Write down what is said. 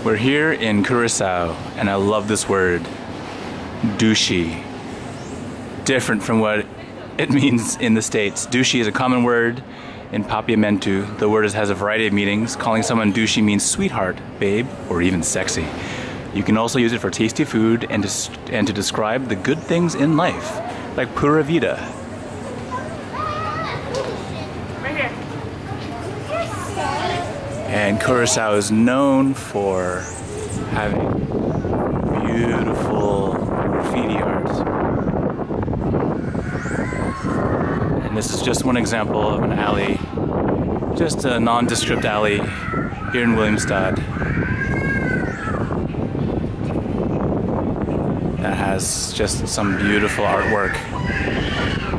We're here in Curaçao, and I love this word, Dushi. Different from what it means in the States. Dushi is a common word in Papiamentu. The word has a variety of meanings. Calling someone Dushi means sweetheart, babe, or even sexy. You can also use it for tasty food and to describe the good things in life, like pura vida. Right here. And Curaçao is known for having beautiful graffiti art. And this is just one example of an alley, just a nondescript alley here in Williamstad that has just some beautiful artwork.